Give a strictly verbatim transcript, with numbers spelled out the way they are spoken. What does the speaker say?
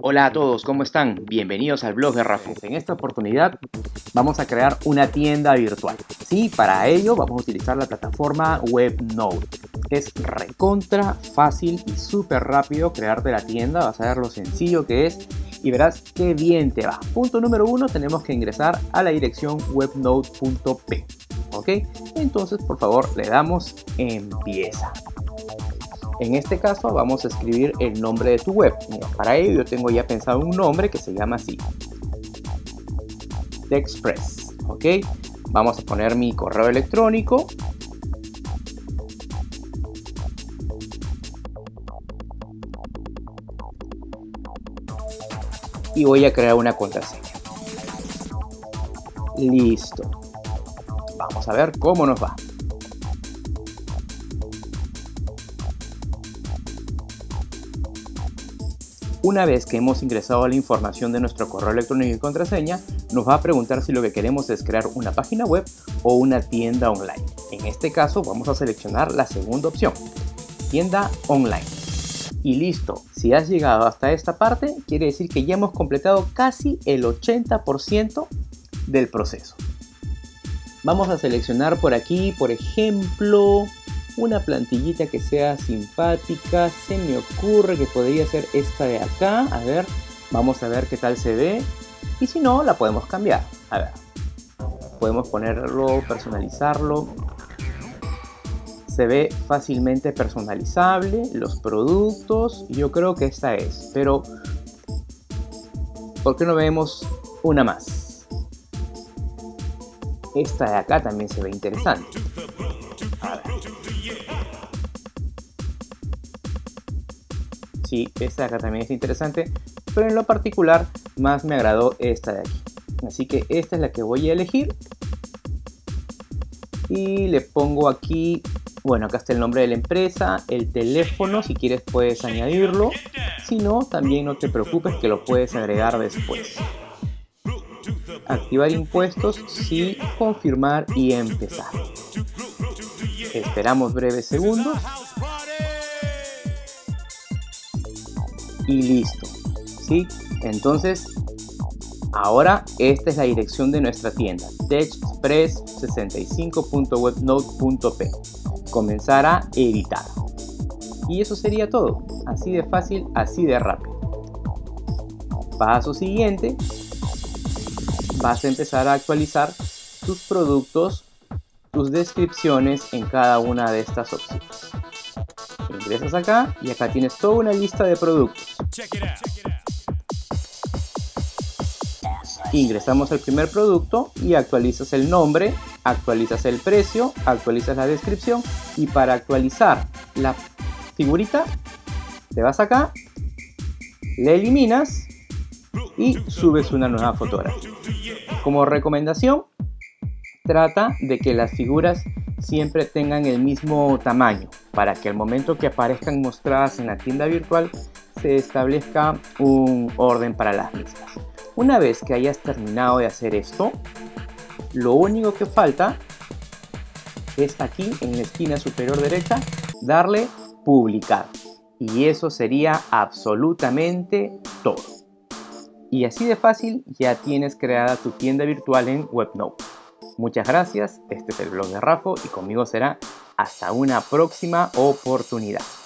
Hola a todos, ¿cómo están? Bienvenidos al blog de Rafa. En esta oportunidad vamos a crear una tienda virtual. Sí, para ello vamos a utilizar la plataforma WebNode. Es recontra fácil y súper rápido crearte la tienda. Vas a ver lo sencillo que es y verás qué bien te va. Punto número uno, tenemos que ingresar a la dirección webnode punto p. ¿Ok? Entonces, por favor, le damos empieza. En este caso vamos a escribir el nombre de tu web. Mira, para ello yo tengo ya pensado un nombre que se llama así, TechExpress. ¿Ok? Vamos a poner mi correo electrónico. Y voy a crear una contraseña. Listo. Vamos a ver cómo nos va. Una vez que hemos ingresado la información de nuestro correo electrónico y contraseña, nos va a preguntar si lo que queremos es crear una página web o una tienda online. En este caso vamos a seleccionar la segunda opción, tienda online. Y listo, si has llegado hasta esta parte, quiere decir que ya hemos completado casi el ochenta por ciento del proceso. Vamos a seleccionar por aquí, por ejemplo, una plantillita que sea simpática. Se me ocurre que podría ser esta de acá. A ver, vamos a ver qué tal se ve. Y si no, la podemos cambiar. A ver, podemos ponerlo, personalizarlo. Se ve fácilmente personalizable. Los productos, yo creo que esta es. Pero, ¿por qué no vemos una más? Esta de acá también se ve interesante. A ver. Sí, esta de acá también es interesante, pero en lo particular más me agradó esta de aquí. Así que esta es la que voy a elegir. Y le pongo aquí, bueno, acá está el nombre de la empresa, el teléfono, si quieres puedes añadirlo. Si no, también no te preocupes que lo puedes agregar después. Activar impuestos, sí, confirmar y empezar. Esperamos breves segundos. Y listo. ¿Sí? Entonces, ahora esta es la dirección de nuestra tienda, techexpress sesenta y cinco punto webnode punto p. Comenzar a editar. Y eso sería todo. Así de fácil, así de rápido. Paso siguiente. Vas a empezar a actualizar tus productos, tus descripciones en cada una de estas opciones. Ingresas acá y acá tienes toda una lista de productos. Ingresamos el primer producto y actualizas el nombre, actualizas el precio, actualizas la descripción y para actualizar la figurita te vas acá, le eliminas y subes una nueva fotografía. Como recomendación, trata de que las figuras siempre tengan el mismo tamaño para que al momento que aparezcan mostradas en la tienda virtual se establezca un orden para las mismas. Una vez que hayas terminado de hacer esto, lo único que falta es aquí en la esquina superior derecha darle publicar y eso sería absolutamente todo. Y así de fácil ya tienes creada tu tienda virtual en WebNode. Muchas gracias, este es el blog de Rafa y conmigo será hasta una próxima oportunidad.